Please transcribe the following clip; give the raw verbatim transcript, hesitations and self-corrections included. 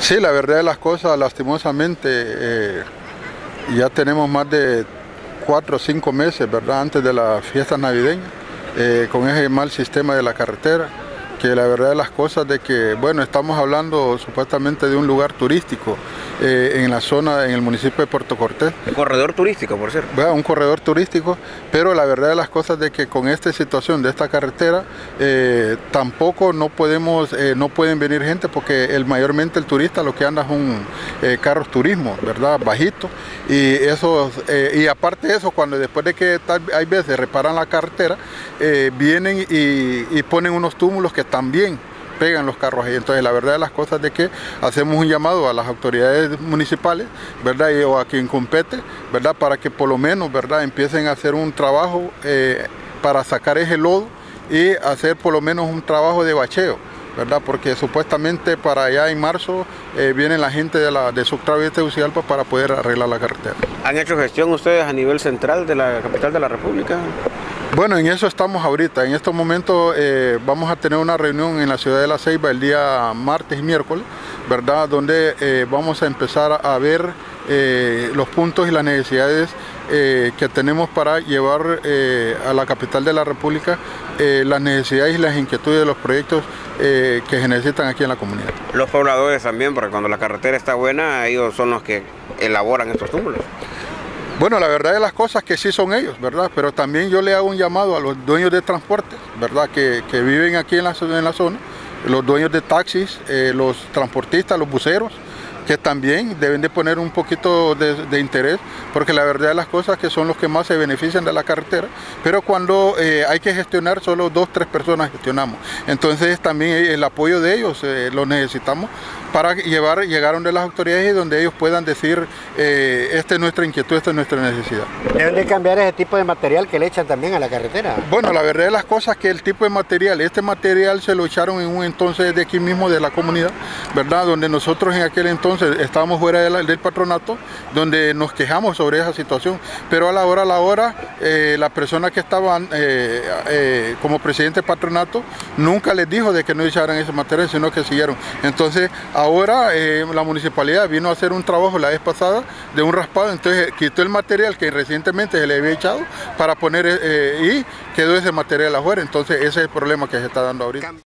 Sí, la verdad de las cosas, lastimosamente, eh, ya tenemos más de cuatro o cinco meses, ¿verdad?, antes de las fiestas navideñas, eh, con ese mal sistema de la carretera, que la verdad de las cosas de que, bueno, estamos hablando supuestamente de un lugar turístico eh, en la zona, en el municipio de Puerto Cortés. Un corredor turístico, por cierto. Bueno, un corredor turístico, pero la verdad de las cosas de que con esta situación de esta carretera, eh, tampoco no podemos, eh, no pueden venir gente porque el, mayormente el turista lo que anda son eh, carros turismo, ¿verdad?, bajitos, y eso, eh, y aparte de eso, cuando después de que tal, hay veces reparan la carretera, eh, vienen y, y ponen unos túmulos que también pegan los carros ahí. Entonces la verdad de las cosas de que hacemos un llamado a las autoridades municipales, ¿verdad?, y, o a quien compete, ¿verdad?, para que por lo menos, ¿verdad?, empiecen a hacer un trabajo eh, para sacar ese lodo y hacer por lo menos un trabajo de bacheo, ¿verdad?, porque supuestamente para allá en marzo eh, viene la gente de, la, de Subtravia de Tegucigalpa para poder arreglar la carretera. ¿Han hecho gestión ustedes a nivel central de la capital de la República? Bueno, en eso estamos ahorita. En estos momentos eh, vamos a tener una reunión en la ciudad de La Ceiba el día martes y miércoles, ¿verdad?, donde eh, vamos a empezar a ver eh, los puntos y las necesidades eh, que tenemos para llevar eh, a la capital de la República eh, las necesidades y las inquietudes de los proyectos eh, que se necesitan aquí en la comunidad. Los pobladores también, porque cuando la carretera está buena, ellos son los que elaboran estos túmulos. Bueno, la verdad de las cosas que sí son ellos, ¿verdad? Pero también yo le hago un llamado a los dueños de transporte, ¿verdad?, que, que viven aquí en la, en la zona, los dueños de taxis, eh, los transportistas, los buceros, que también deben de poner un poquito de, de interés, porque la verdad de las cosas que son los que más se benefician de la carretera, pero cuando eh, hay que gestionar, solo dos, tres personas gestionamos. Entonces también el apoyo de ellos eh, lo necesitamos para llevar, llegar a donde las autoridades y donde ellos puedan decir, eh, esta es nuestra inquietud, esta es nuestra necesidad. Deben de cambiar ese tipo de material que le echan también a la carretera. Bueno, la verdad de las cosas que el tipo de material, este material se lo echaron en un entonces de aquí mismo de la comunidad, ¿verdad?, donde nosotros en aquel entonces estábamos fuera de la, del patronato, donde nos quejamos sobre esa situación, pero a la hora a la hora, eh, la persona que estaban eh, eh, como presidente del patronato nunca les dijo de que no echaran ese material, sino que siguieron. Entonces, ahora eh, la municipalidad vino a hacer un trabajo la vez pasada de un raspado, entonces quitó el material que recientemente se le había echado para poner eh, y quedó ese material afuera. Entonces ese es el problema que se está dando ahorita.